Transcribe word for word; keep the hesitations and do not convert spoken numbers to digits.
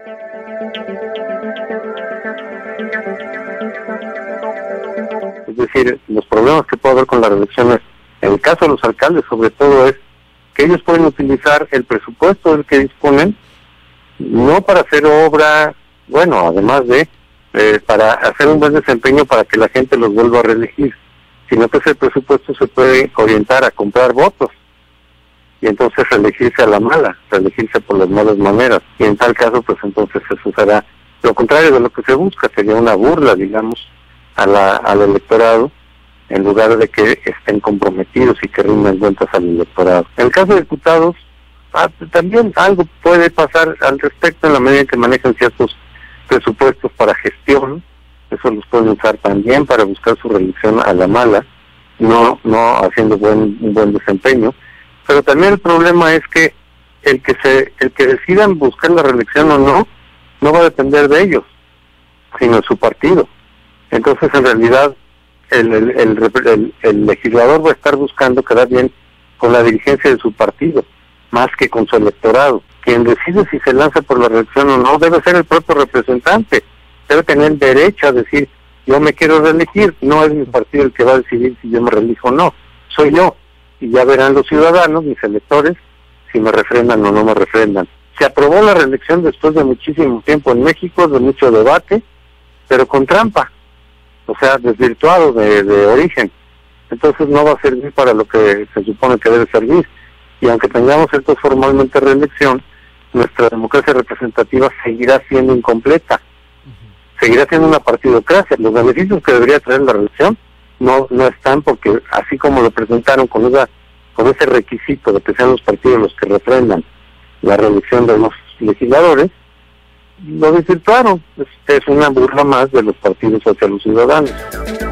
Es decir, los problemas que puede haber con las reelecciones, en el caso de los alcaldes sobre todo, es que ellos pueden utilizar el presupuesto del que disponen, no para hacer obra, bueno, además de, eh, para hacer un buen desempeño para que la gente los vuelva a reelegir, sino que ese presupuesto se puede orientar a comprar votos, y entonces reelegirse a la mala, reelegirse por las malas maneras, y en tal caso, pues entonces eso será lo contrario de lo que se busca, sería una burla, digamos, a la, al electorado, en lugar de que estén comprometidos y que rindan cuentas al electorado. En el caso de diputados, ah, también algo puede pasar al respecto en la medida en que manejan ciertos presupuestos para gestión, eso los pueden usar también para buscar su reelección a la mala, no no haciendo buen un buen desempeño, pero también el problema es que el que se el que decidan buscar la reelección o no, no va a depender de ellos, sino de su partido. Entonces, en realidad, el, el, el, el, el legislador va a estar buscando quedar bien con la dirigencia de su partido, más que con su electorado. Quien decide si se lanza por la reelección o no debe ser el propio representante, debe tener derecho a decir, yo me quiero reelegir, no es mi partido el que va a decidir si yo me reelijo o no, soy yo, y ya verán los ciudadanos, mis electores, si me refrendan o no me refrendan. Se aprobó la reelección después de muchísimo tiempo en México, de mucho debate, pero con trampa, o sea, desvirtuado de, de origen. Entonces no va a servir para lo que se supone que debe servir. Y aunque tengamos esto formalmente reelección, nuestra democracia representativa seguirá siendo incompleta. Seguirá siendo una partidocracia. Los beneficios que debería traer la reelección no no están, porque así como lo presentaron con esa con ese requisito de que sean los partidos los que refrendan la reelección de los legisladores, lo desvirtuaron. Es, es una burla más de los partidos hacia los ciudadanos.